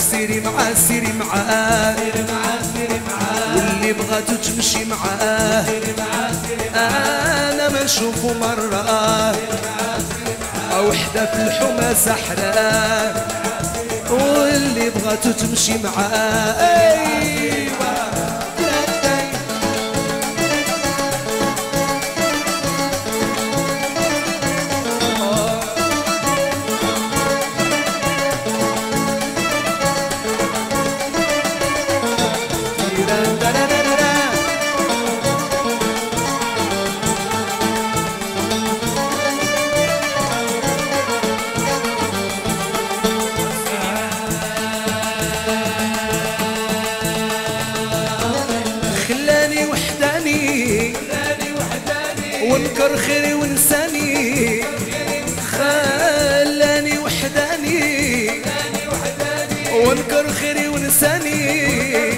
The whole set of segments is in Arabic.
سيري معاه سيري معاه واللي بغات تمشي معاه انا ما نشوفه مرة وحدة في الحمى سحرة واللي بغات تمشي معاه ايوه خلاني وحداني ونكر خيري ونساني خلاني وحداني ونكر خيري ونساني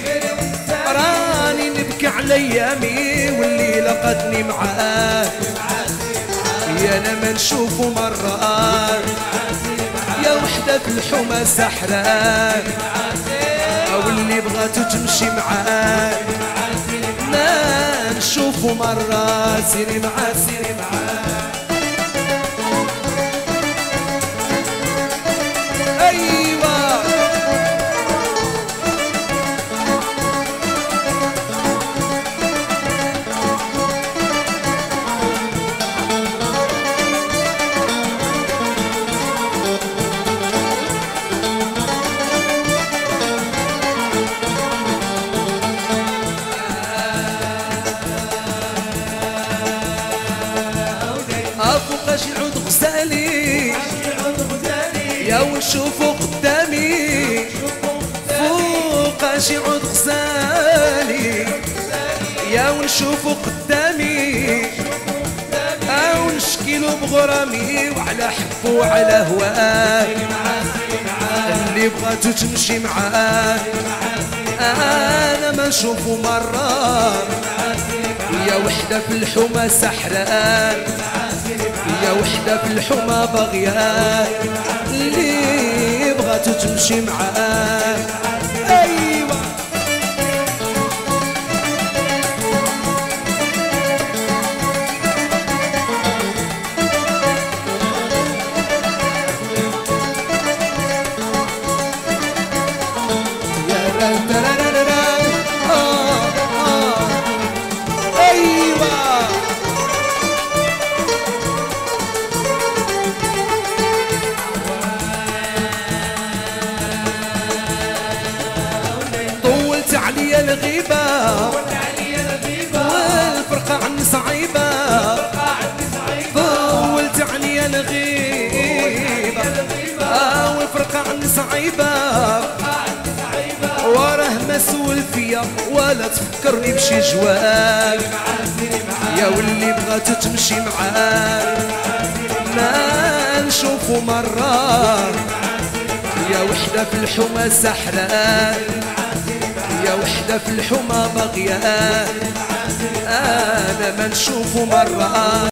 راني نبكي على ايامي واللي لقتني معاه يا انا ما نشوفه مرة يا وحدة في الحمى سحرة واللي بغات تمشي معاه ما نشوفه مرة سيري معاه سيري معاه أيوة فوقاش يعود غزالي يا ونشوفو قدامي فوقاش يعود غزالي يا ونشوفو قدامي او نشكيلو بغرامي وعلى حبه وعلى هواه اللي بغاتو تمشي معاه انا ما نشوفو مرة يا وحدة في الحمى سحرة يا وحدة في الحمى باغية اللي بغاتو تمشي معاه أيوة عليا الغيبة والفرقة عني صعيبة طولت عليا الغيبة والفرقة عني صعيبة وراه مسؤول فيا ولا تفكرني بشي جواب يا واللي بغات تمشي معاه ما نشوفه مرة يا وحدة في الحمى سحرة يا وحدة في الحمى باغية أنا ما نشوفه مرة